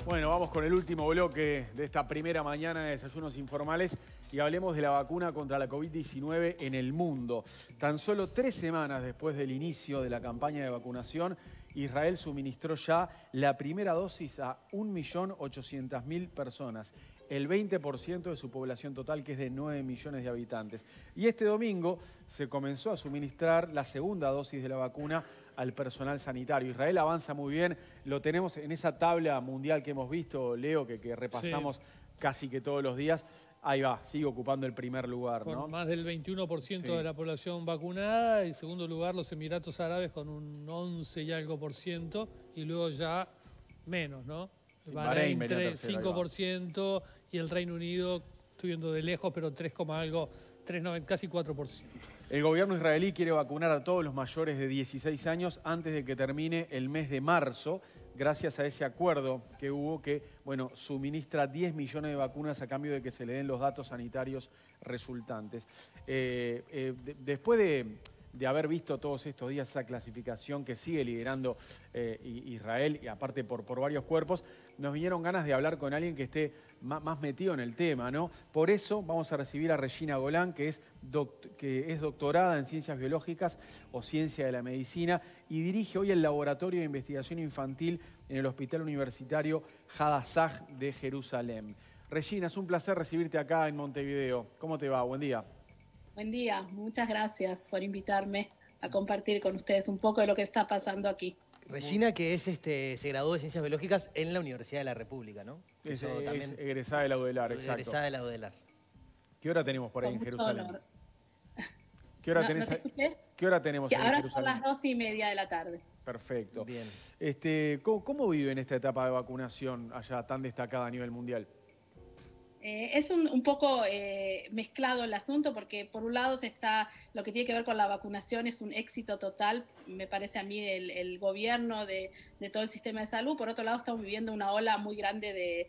Bueno, vamos con el último bloque de esta primera mañana de Desayunos Informales y hablemos de la vacuna contra la COVID-19 en el mundo. Tan solo 3 semanas después del inicio de la campaña de vacunación, Israel suministró ya la primera dosis a 1.800.000 personas, el 20% de su población total, que es de 9 millones de habitantes. Y este domingo se comenzó a suministrar la segunda dosis de la vacuna al personal sanitario. Israel avanza muy bien, lo tenemos en esa tabla mundial que hemos visto, Leo, que repasamos casi que todos los días. Ahí va, sigue ocupando el primer lugar, ¿no? Con más del 21% Sí. de la población vacunada. En segundo lugar, los Emiratos Árabes con un 11 y algo por ciento. Y luego ya menos, ¿no? Sí, Bahrein, venía tercero, 5% y el Reino Unido, estoy viendo de lejos, pero 3, algo, 3,9, casi 4%. El gobierno israelí quiere vacunar a todos los mayores de 16 años antes de que termine el mes de marzo, gracias a ese acuerdo que hubo que, bueno, suministra 10 millones de vacunas a cambio de que se le den los datos sanitarios resultantes. Después de haber visto todos estos días esa clasificación que sigue liderando Israel, y aparte por varios cuerpos, nos vinieron ganas de hablar con alguien que esté más metido en el tema, ¿no? Por eso vamos a recibir a Regina Golan, que es doctorada en Ciencias Biológicas o Ciencia de la Medicina y dirige hoy el Laboratorio de Investigación Infantil en el Hospital Universitario Hadassah de Jerusalén. Regina, es un placer recibirte acá en Montevideo. ¿Cómo te va? Buen día. Buen día, muchas gracias por invitarme a compartir con ustedes un poco de lo que está pasando aquí. Regina, que se graduó de Ciencias Biológicas en la Universidad de la República, ¿no? Es egresada de la UDELAR, exacto. Egresada de la UDELAR. ¿Qué hora tenemos por ahí en Jerusalén? Honor. ¿Qué hora ¿No te escuché? ¿Qué hora tenemos en ahora Jerusalén? son las 2:30 de la tarde. Perfecto. Bien. ¿Cómo viven esta etapa de vacunación allá tan destacada a nivel mundial? Es un poco mezclado el asunto porque por un lado está lo que tiene que ver con la vacunación, es un éxito total, me parece a mí, el gobierno de todo el sistema de salud. Por otro lado estamos viviendo una ola muy grande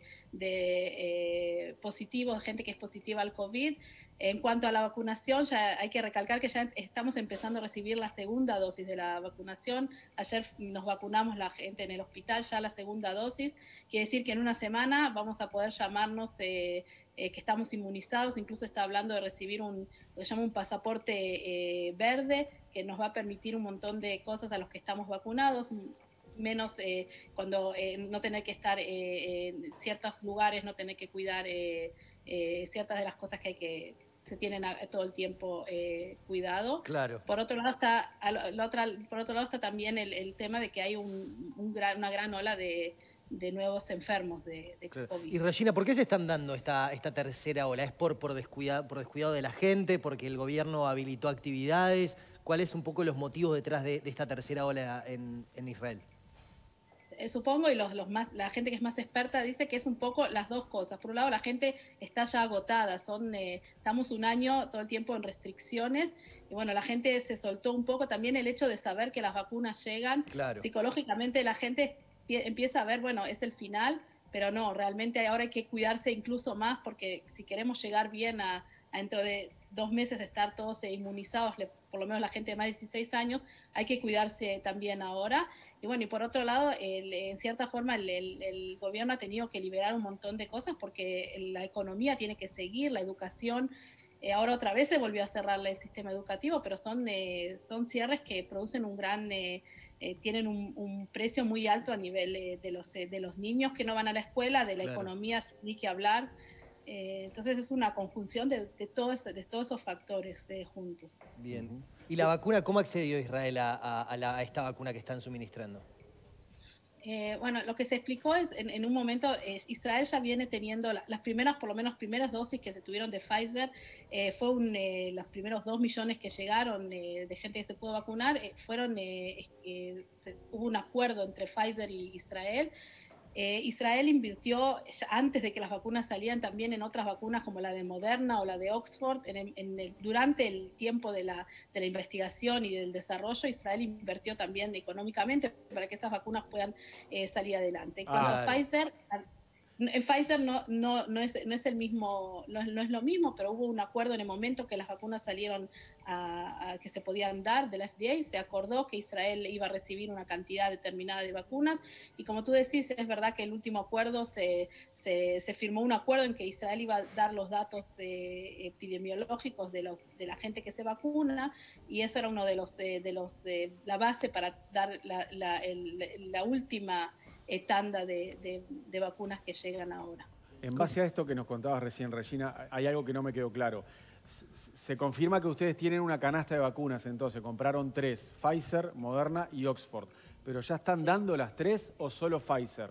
de positivos, de gente que es positiva al COVID. En cuanto a la vacunación, ya hay que recalcar que ya estamos empezando a recibir la segunda dosis de la vacunación. Ayer nos vacunamos la gente en el hospital, ya la segunda dosis. Quiere decir que en una semana vamos a poder llamarnos que estamos inmunizados. Incluso está hablando de recibir lo que llama un pasaporte verde, que nos va a permitir un montón de cosas a los que estamos vacunados, menos cuando no tener que estar en ciertos lugares, no tener que cuidar ciertas de las cosas que se tienen todo el tiempo cuidado. Claro. Por otro lado está también el tema de que hay una gran ola de nuevos enfermos de COVID. Y Regina, ¿por qué se están dando esta tercera ola? ¿Es por descuidado de la gente? ¿Porque el gobierno habilitó actividades? ¿Cuáles son un poco los motivos detrás de esta tercera ola en Israel? Supongo, y la gente que es más experta dice que es un poco las dos cosas. Por un lado, la gente está ya agotada, estamos un año todo el tiempo en restricciones, y bueno, la gente se soltó un poco. También el hecho de saber que las vacunas llegan, claro. Psicológicamente la gente empieza a ver, bueno, es el final, pero no, realmente ahora hay que cuidarse incluso más, porque si queremos llegar bien a dentro de 2 meses de estar todos inmunizados, por lo menos la gente de más de 16 años, hay que cuidarse también ahora. Y bueno, y por otro lado, en cierta forma el gobierno ha tenido que liberar un montón de cosas porque la economía tiene que seguir, la educación. Ahora otra vez se volvió a cerrar el sistema educativo, pero son cierres que producen tienen un precio muy alto a nivel de los niños que no van a la escuela, de la economía, ni que hablar. Entonces es una conjunción de todos esos factores juntos. Bien. ¿Y la vacuna, cómo accedió Israel a esta vacuna que están suministrando? Bueno, lo que se explicó es, en un momento, Israel ya viene teniendo las primeras, por lo menos primeras dosis que se tuvieron de Pfizer, los primeros 2 millones que llegaron de gente que se pudo vacunar, hubo un acuerdo entre Pfizer y Israel. Israel invirtió antes de que las vacunas salían también en otras vacunas como la de Moderna o la de Oxford. Durante el tiempo de la investigación y del desarrollo, Israel invirtió también económicamente para que esas vacunas puedan salir adelante. En cuanto a Pfizer, En Pfizer no es el mismo, no es lo mismo, pero hubo un acuerdo en el momento que las vacunas salieron a que se podían dar de la FDA, se acordó que Israel iba a recibir una cantidad determinada de vacunas, y como tú decís, es verdad que el último acuerdo se firmó un acuerdo en que Israel iba a dar los datos epidemiológicos de la gente que se vacuna, y eso era uno de la base para dar la última tanda de vacunas que llegan ahora. En base a esto que nos contabas recién, Regina, hay algo que no me quedó claro. Se confirma que ustedes tienen una canasta de vacunas, entonces compraron 3, Pfizer, Moderna y Oxford. ¿Pero ya están dando las 3 o solo Pfizer?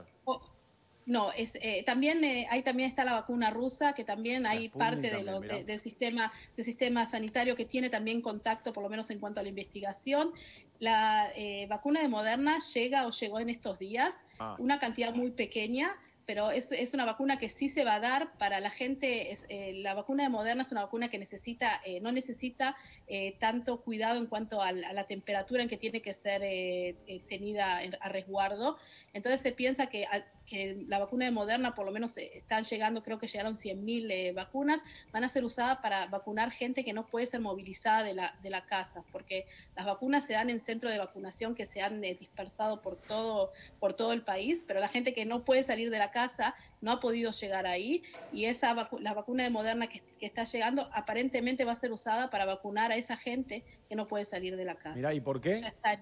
No, también ahí también está la vacuna rusa, que también hay parte del sistema sanitario que tiene también contacto, por lo menos en cuanto a la investigación. La vacuna de Moderna llegó en estos días, una cantidad muy pequeña, pero es una vacuna que sí se va a dar para la gente. La vacuna de Moderna es una vacuna que no necesita tanto cuidado en cuanto a la temperatura en que tiene que ser tenida a resguardo. Entonces se piensa que la vacuna de Moderna, por lo menos están llegando, creo que llegaron 100.000 vacunas, van a ser usadas para vacunar gente que no puede ser movilizada de la casa, porque las vacunas se dan en centros de vacunación que se han dispersado por todo el país, pero la gente que no puede salir de la casa no ha podido llegar ahí, y la vacuna de Moderna que está llegando aparentemente va a ser usada para vacunar a esa gente que no puede salir de la casa. Mirá, ¿y por qué? Ya está.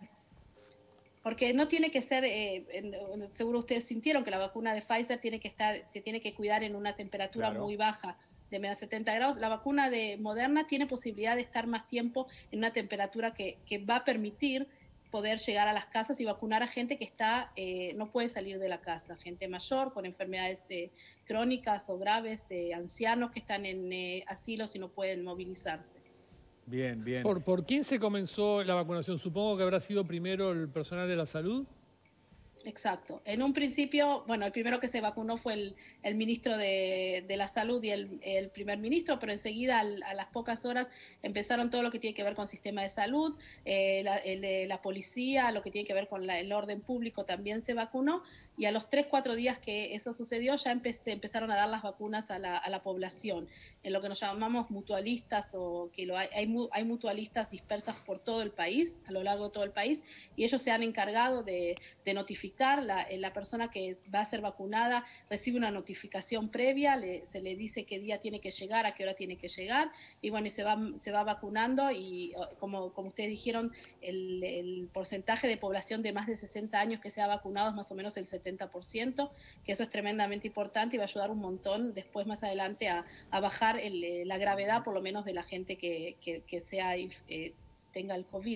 Porque no tiene que ser, seguro ustedes sintieron que la vacuna de Pfizer se tiene que cuidar en una temperatura muy baja, de menos 70 grados. La vacuna de Moderna tiene posibilidad de estar más tiempo en una temperatura que va a permitir poder llegar a las casas y vacunar a gente que no puede salir de la casa, gente mayor con enfermedades crónicas o graves, ancianos que están en asilos y no pueden movilizarse. Bien, bien. ¿Por quién se comenzó la vacunación? Supongo que habrá sido primero el personal de la salud. Exacto. En un principio, bueno, el primero que se vacunó fue el ministro de la Salud y el primer ministro, pero enseguida, a las pocas horas, empezaron todo lo que tiene que ver con sistema de salud, la policía, lo que tiene que ver con el orden público también se vacunó, y a los 3-4 días que eso sucedió ya empezaron a dar las vacunas a la población, en lo que nos llamamos mutualistas, o que hay mutualistas dispersas por todo el país, a lo largo de todo el país, y ellos se han encargado de notificar. La persona que va a ser vacunada recibe una notificación previa, se le dice qué día tiene que llegar, a qué hora tiene que llegar, y bueno, y se va vacunando, y como ustedes dijeron, el porcentaje de población de más de 60 años que se ha vacunado es más o menos el 70%, que eso es tremendamente importante y va a ayudar un montón después, más adelante, a bajar la gravedad, por lo menos, de la gente que tenga el COVID.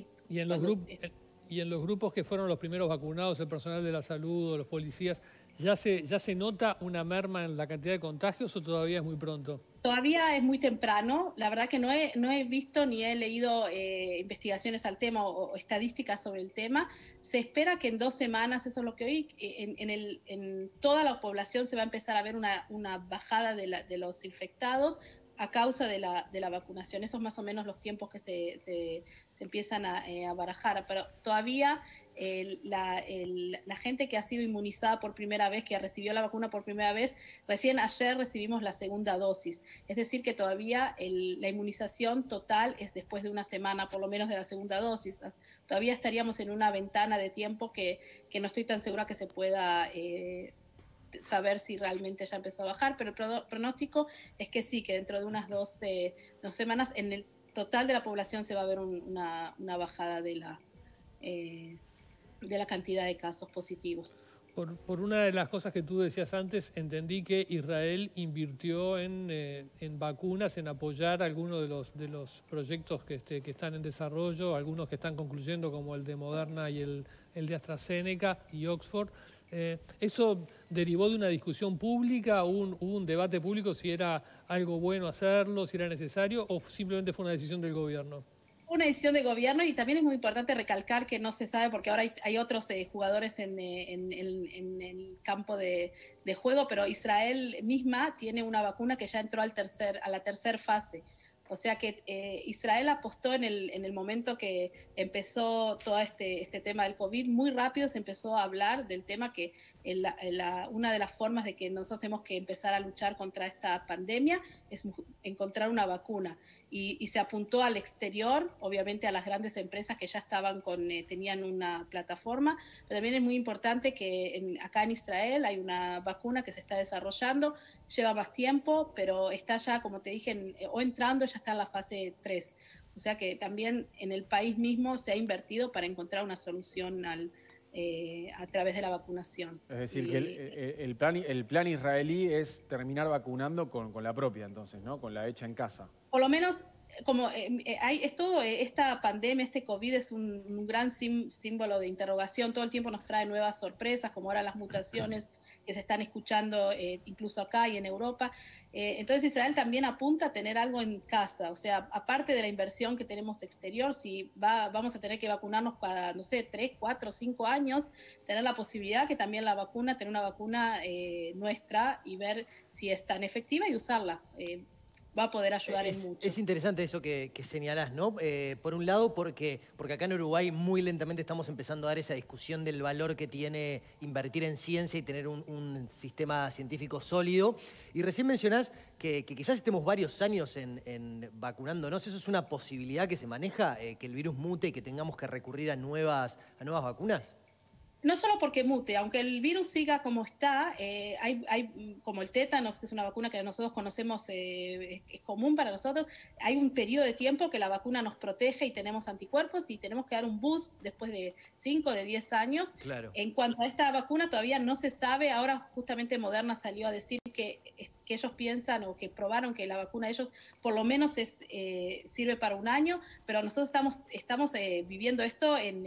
Y en los grupos que fueron los primeros vacunados, el personal de la salud o los policías, ¿ya se nota una merma en la cantidad de contagios o todavía es muy pronto? Todavía es muy temprano. La verdad que no he visto ni he leído investigaciones al tema o estadísticas sobre el tema. Se espera que en 2 semanas, eso es lo que oí, en toda la población se va a empezar a ver una bajada de los infectados a causa de la vacunación. Esos más o menos los tiempos que se empiezan a barajar, pero todavía la gente que ha sido inmunizada por primera vez, que recibió la vacuna por primera vez, recién ayer recibimos la segunda dosis. Es decir, que todavía la inmunización total es después de 1 semana, por lo menos, de la segunda dosis. Todavía estaríamos en una ventana de tiempo que no estoy tan segura que se pueda saber si realmente ya empezó a bajar, pero el pronóstico es que sí, que dentro de unas 2 semanas en el total de la población se va a ver una bajada de la cantidad de casos positivos. Por una de las cosas que tú decías antes, entendí que Israel invirtió en vacunas, en apoyar algunos de los proyectos que están en desarrollo, algunos que están concluyendo, como el de Moderna y el de AstraZeneca y Oxford. ¿Eso derivó de una discusión pública? ¿Hubo un debate público si era algo bueno hacerlo, si era necesario, o simplemente fue una decisión del gobierno? Una decisión de gobierno, y también es muy importante recalcar que no se sabe, porque ahora hay otros jugadores en el campo de juego, pero Israel misma tiene una vacuna que ya entró a la tercera fase. O sea que Israel apostó en el momento que empezó todo este tema del COVID, muy rápido se empezó a hablar del tema que una de las formas de que nosotros tenemos que empezar a luchar contra esta pandemia es encontrar una vacuna. Y se apuntó al exterior, obviamente a las grandes empresas que ya estaban tenían una plataforma, pero también es muy importante que acá en Israel hay una vacuna que se está desarrollando, lleva más tiempo, pero está ya, como te dije, o entrando, ya está en la fase 3. O sea que también en el país mismo se ha invertido para encontrar una solución a través de la vacunación. Es decir, que el plan israelí es terminar vacunando con la propia, entonces, ¿no? Con la hecha en casa. Por lo menos, como esta pandemia, este COVID es un gran símbolo de interrogación. Todo el tiempo nos trae nuevas sorpresas, como ahora las mutaciones que se están escuchando incluso acá y en Europa. Entonces Israel también apunta a tener algo en casa, o sea, aparte de la inversión que tenemos exterior, si vamos a tener que vacunarnos para, no sé, 3, 4, 5 años, tener la posibilidad que también tener una vacuna nuestra y ver si es tan efectiva y usarla. Va a poder ayudar en mucho. Es interesante eso que señalás, ¿no? Por un lado, porque acá en Uruguay muy lentamente estamos empezando a dar esa discusión del valor que tiene invertir en ciencia y tener un sistema científico sólido. Y recién mencionás que quizás estemos varios años en vacunándonos. ¿Eso es una posibilidad que se maneja, que el virus mute y que tengamos que recurrir a nuevas vacunas? No solo porque mute, aunque el virus siga como está, hay como el tétanos, que es una vacuna que nosotros conocemos, es común para nosotros, hay un periodo de tiempo que la vacuna nos protege y tenemos anticuerpos y tenemos que dar un boost después de 5, de 10 años. Claro. En cuanto a esta vacuna todavía no se sabe, ahora justamente Moderna salió a decir que ellos piensan o que probaron que la vacuna de ellos por lo menos sirve para un año, pero nosotros estamos viviendo esto en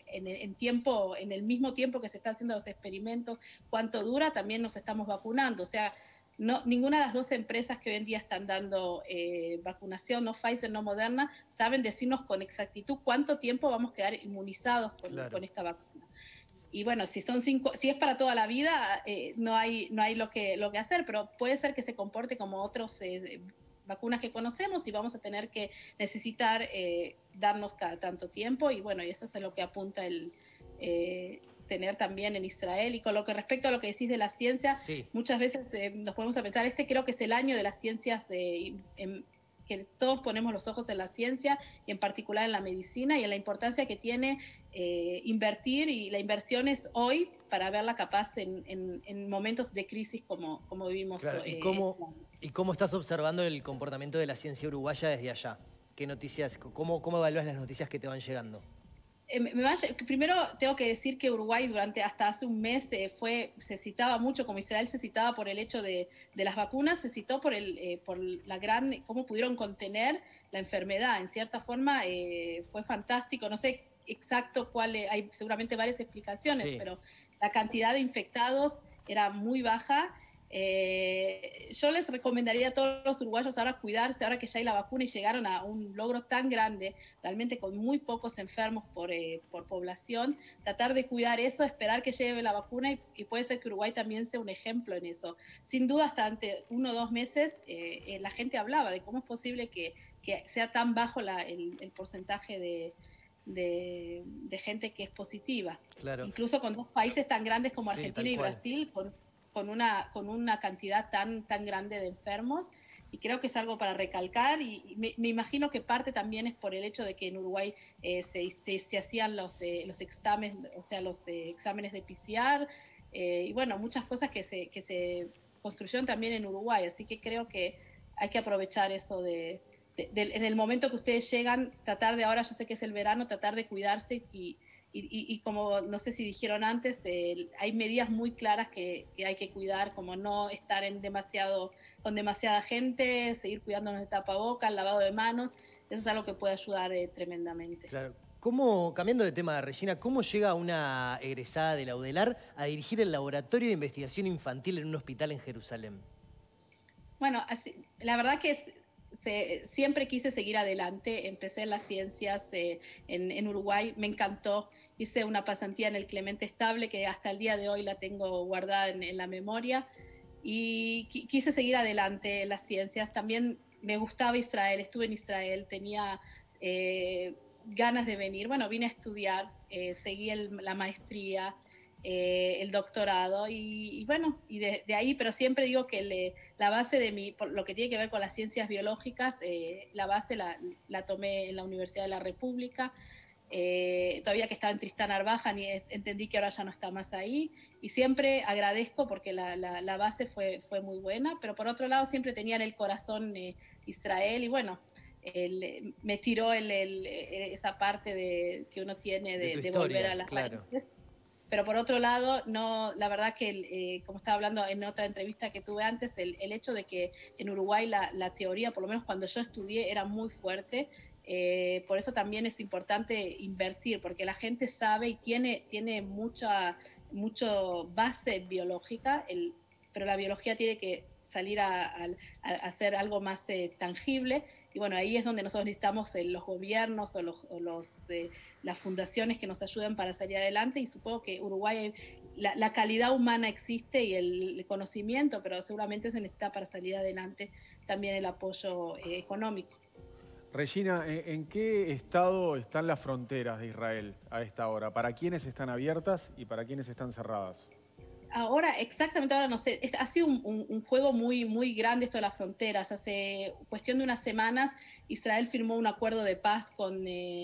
el mismo tiempo que se están haciendo los experimentos, cuánto dura, también nos estamos vacunando. O sea, ninguna de las dos empresas que hoy en día están dando vacunación, no Pfizer, no Moderna, saben decirnos con exactitud cuánto tiempo vamos a quedar inmunizados con esta vacuna. Y bueno, si es para toda la vida, no hay lo que hacer, pero puede ser que se comporte como otros vacunas que conocemos y vamos a tener que necesitar darnos cada tanto tiempo, y bueno, y eso es a lo que apunta el tener también en Israel. Y con lo que respecto a lo que decís de la ciencia, sí, muchas veces nos podemos pensar, creo que es el año de las ciencias, que todos ponemos los ojos en la ciencia y en particular en la medicina y en la importancia que tiene invertir, y la inversión es hoy para verla capaz en momentos de crisis como vivimos hoy. ¿Y cómo estás observando el comportamiento de la ciencia uruguaya desde allá? ¿Qué noticias, cómo evalúas las noticias que te van llegando? Primero tengo que decir que Uruguay hasta hace un mes se citaba mucho, como Israel se citaba por el hecho de las vacunas, se citó por cómo pudieron contener la enfermedad. En cierta forma fue fantástico, no sé exacto hay seguramente varias explicaciones, sí, pero la cantidad de infectados era muy baja. Yo les recomendaría a todos los uruguayos ahora cuidarse, ahora que ya hay la vacuna y llegaron a un logro tan grande, realmente con muy pocos enfermos por población, tratar de cuidar eso, esperar que llegue la vacuna y puede ser que Uruguay también sea un ejemplo en eso. Sin duda, hasta ante 1 o 2 meses la gente hablaba de cómo es posible que sea tan bajo el porcentaje de gente que es positiva. Claro. Incluso con 2 países tan grandes como Argentina y Brasil, con una cantidad tan grande de enfermos, y creo que es algo para recalcar, y me imagino que parte también es por el hecho de que en Uruguay se hacían los exámenes, o sea, los exámenes de PCR, y bueno, muchas cosas que se construyeron también en Uruguay, así que creo que hay que aprovechar eso en el momento que ustedes llegan, tratar de, ahora yo sé que es el verano, tratar de cuidarse y como no sé si dijeron antes, hay medidas muy claras que hay que cuidar, como no estar con demasiada gente, seguir cuidándonos de tapabocas, lavado de manos. Eso es algo que puede ayudar tremendamente. Claro. Cambiando de tema, Regina, ¿cómo llega una egresada de la UDELAR a dirigir el Laboratorio de Investigación Infantil en un hospital en Jerusalén? Bueno, la verdad que siempre quise seguir adelante. Empecé en las ciencias en Uruguay, me encantó. Hice una pasantía en el Clemente Estable, que hasta el día de hoy la tengo guardada en la memoria, y quise seguir adelante en las ciencias. También me gustaba Israel, estuve en Israel, tenía ganas de venir. Bueno, vine a estudiar, seguí la maestría. el doctorado y bueno, y de ahí, pero siempre digo que la base de lo que tiene que ver con las ciencias biológicas, la base la tomé en la Universidad de la República. Todavía que estaba en Tristán Arbaja, entendí que ahora ya no está más ahí, y siempre agradezco porque la base fue muy buena, pero por otro lado siempre tenía en el corazón Israel, y bueno, me tiró esa parte que uno tiene de historia, volver a las raíces. Pero por otro lado, no, la verdad que, como estaba hablando en otra entrevista que tuve antes, el hecho de que en Uruguay la teoría, por lo menos cuando yo estudié, era muy fuerte. Por eso también es importante invertir, porque la gente sabe y tiene mucha base biológica, pero la biología tiene que salir a hacer algo más tangible. Y bueno, ahí es donde nosotros necesitamos los gobiernos o las fundaciones que nos ayuden para salir adelante, y supongo que Uruguay, la calidad humana existe y el conocimiento, pero seguramente se necesita para salir adelante también el apoyo económico. Regina, ¿en qué estado están las fronteras de Israel a esta hora? ¿Para quiénes están abiertas y para quiénes están cerradas? Ahora, exactamente ahora no sé, ha sido un juego muy grande esto de las fronteras. Hace cuestión de unas semanas Israel firmó un acuerdo de paz con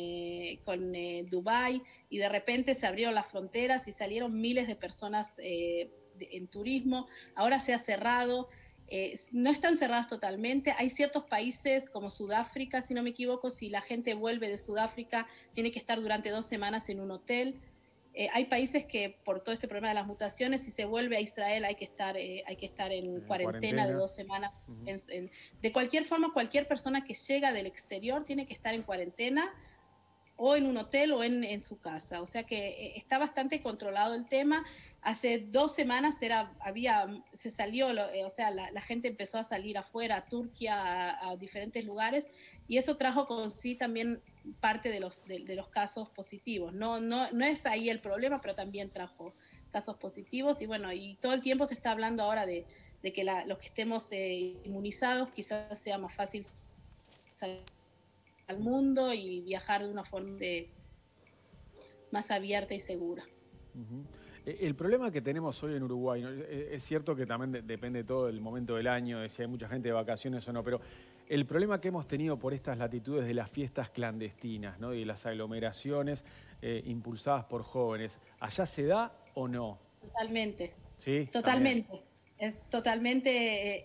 Dubái, y de repente se abrieron las fronteras y salieron miles de personas en turismo. Ahora se ha cerrado. No están cerradas totalmente. Hay ciertos países como Sudáfrica, si no me equivoco, si la gente vuelve de Sudáfrica tiene que estar durante 2 semanas en un hotel. Hay países que por todo este problema de las mutaciones, si se vuelve a Israel hay que estar en cuarentena de 2 semanas. De cualquier forma, cualquier persona que llega del exterior tiene que estar en cuarentena o en un hotel o en su casa. O sea que está bastante controlado el tema. Hace 2 semanas se salió, o sea, la gente empezó a salir afuera, a Turquía, a diferentes lugares, y eso trajo con sí también parte de los casos positivos. No es ahí el problema, pero también trajo casos positivos, y bueno, y todo el tiempo se está hablando ahora de que los que estemos inmunizados quizás sea más fácil salir al mundo y viajar de una forma más abierta y segura. El problema que tenemos hoy en Uruguay, ¿no? Es cierto que también depende todo del momento del año, de si hay mucha gente de vacaciones o no, pero el problema que hemos tenido por estas latitudes de las fiestas clandestinas, ¿no? Y de las aglomeraciones impulsadas por jóvenes, ¿allá se da o no? Totalmente. Sí, totalmente. También. Es totalmente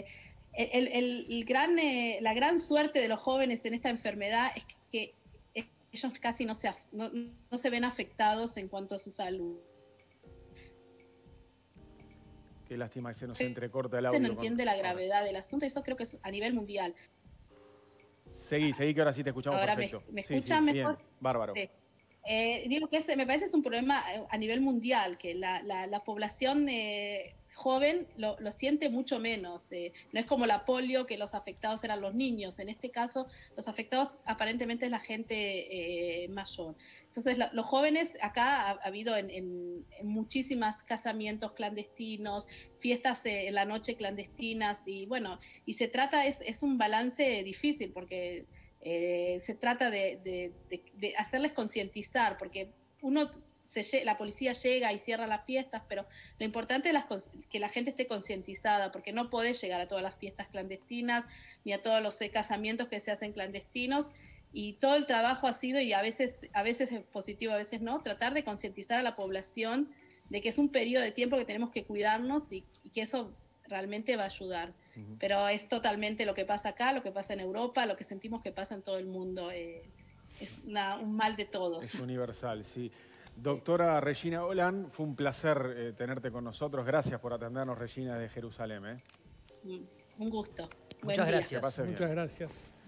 la gran suerte de los jóvenes en esta enfermedad es que ellos casi no se ven afectados en cuanto a su salud. Qué lástima que se nos entrecorta el audio. Se no entiende la gravedad del asunto, y eso creo que es a nivel mundial. Seguí, que ahora sí te escuchamos ahora perfecto. ¿Me escuchan mejor? Bien, bárbaro. Sí. Digo que me parece que es un problema a nivel mundial, que la población joven lo siente mucho menos. No es como la polio, que los afectados eran los niños. En este caso, los afectados aparentemente es la gente mayor. Entonces, los jóvenes, acá ha habido en muchísimas casamientos clandestinos, fiestas en la noche clandestinas, y bueno, y se trata, es un balance difícil, porque se trata de hacerles concientizar, porque la policía llega y cierra las fiestas, pero lo importante es que la gente esté concientizada, porque no podés llegar a todas las fiestas clandestinas ni a todos los casamientos que se hacen clandestinos, y todo el trabajo ha sido, y a veces es positivo, a veces no, tratar de concientizar a la población de que es un periodo de tiempo que tenemos que cuidarnos, y que eso realmente va a ayudar. Pero es totalmente lo que pasa acá, lo que pasa en Europa, lo que sentimos que pasa en todo el mundo. Es un mal de todos. Es universal, sí. Doctora Regina Olan, fue un placer tenerte con nosotros. Gracias por atendernos, Regina, de Jerusalén. Un gusto. Muchas gracias. Muchas gracias.